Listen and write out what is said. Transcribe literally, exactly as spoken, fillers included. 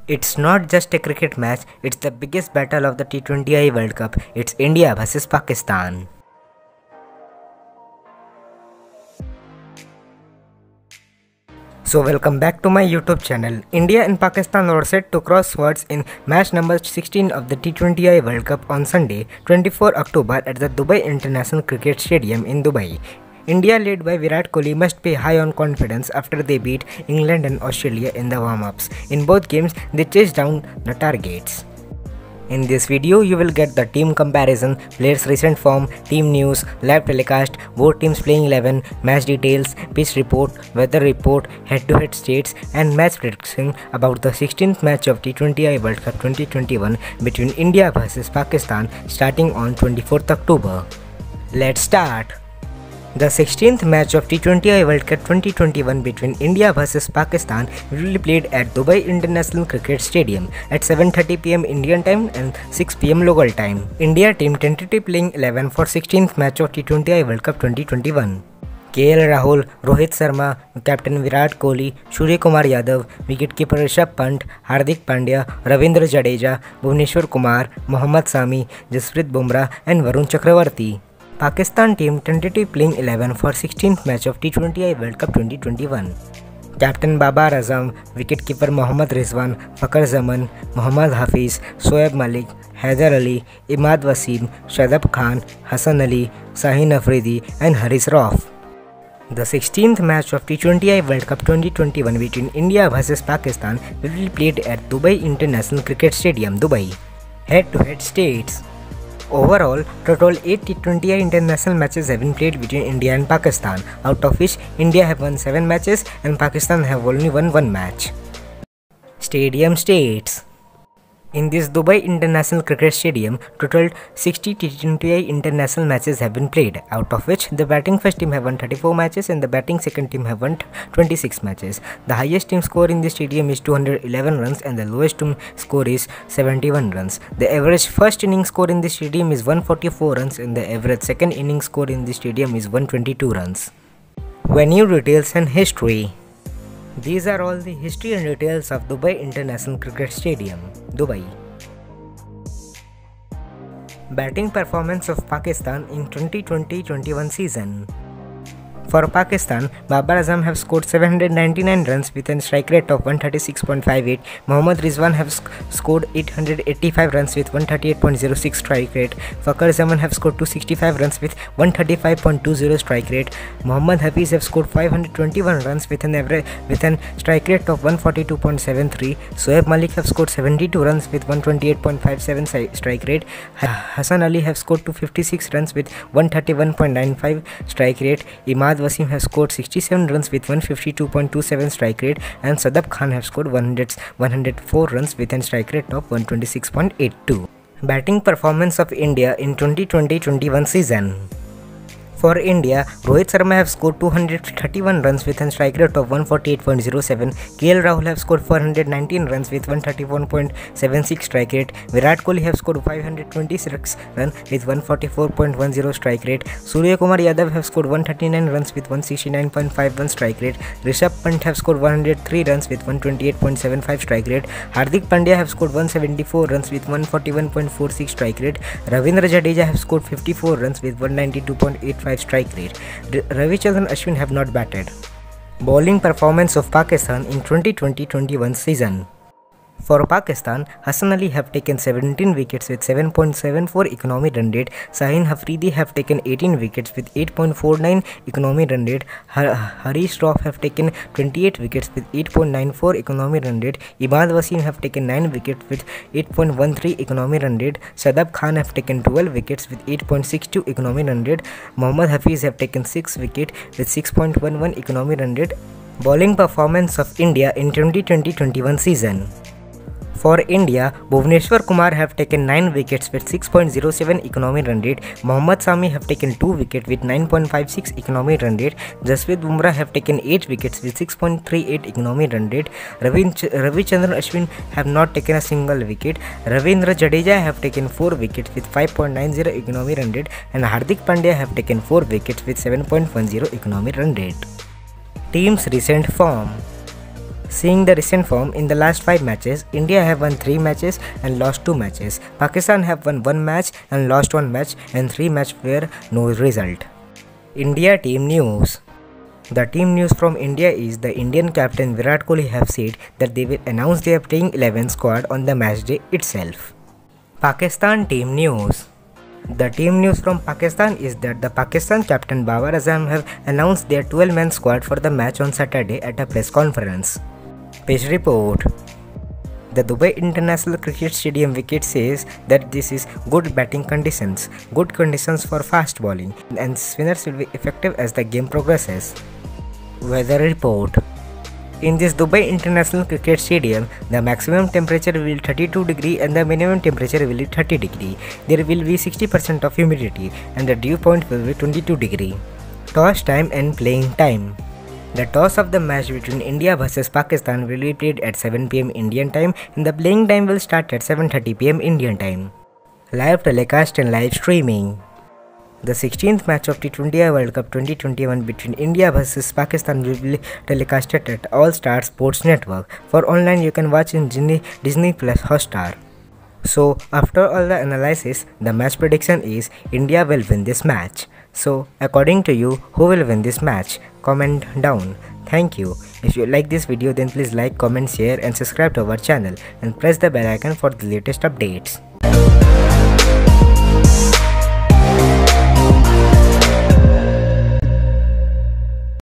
It's not just a cricket match, it's the biggest battle of the T twenty I World Cup. It's India versus Pakistan. So welcome back to my YouTube channel. India and Pakistan are set to cross swords in match number sixteen of the T twenty I World Cup on Sunday, twenty-fourth October at the Dubai International Cricket Stadium in Dubai. India led by Virat Kohli must be high on confidence after they beat England and Australia in the warm-ups. In both games, they chased down the targets. In this video, you will get the team comparison, players' recent form, team news, live telecast, both teams playing eleven, match details, pitch report, weather report, head-to-head states, and match prediction about the sixteenth match of T twenty I World Cup twenty twenty-one between India versus Pakistan starting on twenty-fourth October. Let's start. The sixteenth match of T twenty I World Cup twenty twenty-one between India versus Pakistan will be played at Dubai International Cricket Stadium at seven thirty p m Indian time and six p m local time. India team tentatively playing eleven for sixteenth match of T twenty I World Cup twenty twenty-one. K L Rahul, Rohit Sharma, Captain Virat Kohli, Surya Kumar Yadav, wicketkeeper Rishabh Pant, Hardik Pandya, Ravindra Jadeja, Bhuvneshwar Kumar, Mohammad Sami, Jasprit Bumrah and Varun Chakravarti. Pakistan team tentatively playing eleven for sixteenth match of T twenty I World Cup twenty twenty-one. Captain Babar Azam, wicketkeeper Mohammad Rizwan, Fakhar Zaman, Mohammad Hafiz, Shoaib Malik, Haider Ali, Imad Wasim, Shadab Khan, Hassan Ali, Shaheen Afridi and Haris Rauf. The sixteenth match of T twenty I World Cup twenty twenty-one between India versus Pakistan will be played at Dubai International Cricket Stadium, Dubai. Head-to-head states. Overall, total eight T twenty I international matches have been played between India and Pakistan, out of which India have won seven matches and Pakistan have only won one match. Stadium states. In this Dubai International Cricket Stadium, total sixty T twenty I international matches have been played, out of which the batting first team have won thirty-four matches and the batting second team have won twenty-six matches. The highest team score in the stadium is two hundred eleven runs and the lowest team score is seventy-one runs. The average first inning score in the stadium is one hundred forty-four runs and the average second inning score in the stadium is one hundred twenty-two runs. Venue details and history. These are all the history and details of Dubai International Cricket Stadium, Dubai. Batting performance of Pakistan in twenty twenty twenty-one season. For Pakistan, Babar Azam have scored seven hundred ninety-nine runs with a strike rate of one thirty-six point five eight. Mohammad Rizwan have sc scored eight hundred eighty-five runs with one thirty-eight point zero six strike rate. Fakhar Zaman have scored two hundred sixty-five runs with one thirty-five point two zero strike rate. Mohammad Hafiz have scored five hundred twenty-one runs with an average with an strike rate of one forty-two point seven three. Shoaib Malik have scored seventy-two runs with one twenty-eight point five seven strike rate. Hassan Ali have scored two hundred fifty-six runs with one thirty-one point nine five strike rate. Imad Wasim has scored sixty-seven runs with one fifty-two point two seven strike rate and Shadab Khan have scored one hundred, one hundred four runs with a strike rate of one twenty-six point eight two. Batting performance of India in twenty twenty twenty-one season. For India, Rohit Sharma have scored two hundred thirty-one runs with a strike rate of one forty-eight point zero seven. K L Rahul have scored four hundred nineteen runs with one thirty-one point seven six strike rate. Virat Kohli have scored five hundred twenty-six runs with one forty-four point one zero strike rate. Surya Kumar Yadav have scored one thirty-nine runs with one sixty-nine point five one strike rate. Rishabh Pant have scored one hundred three runs with one twenty-eight point seven five strike rate. Hardik Pandya have scored one seventy-four runs with one forty-one point four six strike rate. Ravindra Jadeja have scored fifty-four runs with one ninety-two point eight five strike rate. Ravichandran Ashwin have not batted. Bowling performance of Pakistan in twenty twenty twenty-one season. For Pakistan, Hassan Ali have taken seventeen wickets with seven point seven four economy run rate. Shaheen Afridi have taken eighteen wickets with eight point four nine economy run rate. Haris Rauf have taken twenty-eight wickets with eight point nine four economy run rate. Imad Wasim have taken nine wickets with eight point one three economy run rate. Shadab Khan have taken twelve wickets with eight point six two economy run rate. Mohammad Hafiz have taken six wickets with six point one one economy run rate. Bowling performance of India in twenty twenty twenty-one season. For India, Bhuvneshwar Kumar have taken nine wickets with six point zero seven economy run rate. Mohammad Sami have taken two wickets with nine point five six economy run rate. Jasprit Bumrah have taken eight wickets with six point three eight economy run rate. Ravichandran Ashwin have not taken a single wicket. Ravindra Jadeja have taken four wickets with five point nine zero economy run rate and Hardik Pandya have taken four wickets with seven point one zero economy run rate. Team's recent form. Seeing the recent form in the last five matches, India have won three matches and lost two matches. Pakistan have won one match and lost one match, and three matches were no result. India team news. The team news from India is the Indian captain Virat Kohli have said that they will announce their playing eleven squad on the match day itself. Pakistan team news. The team news from Pakistan is that the Pakistan captain Babar Azam have announced their twelve man squad for the match on Saturday at a press conference. Pitch report. The Dubai International Cricket Stadium wicket says that this is good batting conditions, good conditions for fast bowling, and spinners will be effective as the game progresses. Weather report. In this Dubai International Cricket Stadium, the maximum temperature will be thirty-two degree and the minimum temperature will be thirty degree. There will be sixty percent of humidity and the dew point will be twenty-two degree. Toss time and playing time. The toss of the match between India versus Pakistan will be played at seven p m Indian time and the playing time will start at seven thirty p m Indian time. Live telecast and live streaming. The sixteenth match of T twenty I World Cup twenty twenty-one between India versus Pakistan will be telecasted at All Star Sports Network. For online, you can watch in Disney, Disney Plus Hotstar. So, after all the analysis, the match prediction is India will win this match. So, according to you, who will win this match? Comment down. Thank you. If you like this video, then please like, comment, share and subscribe to our channel and press the bell icon for the latest updates.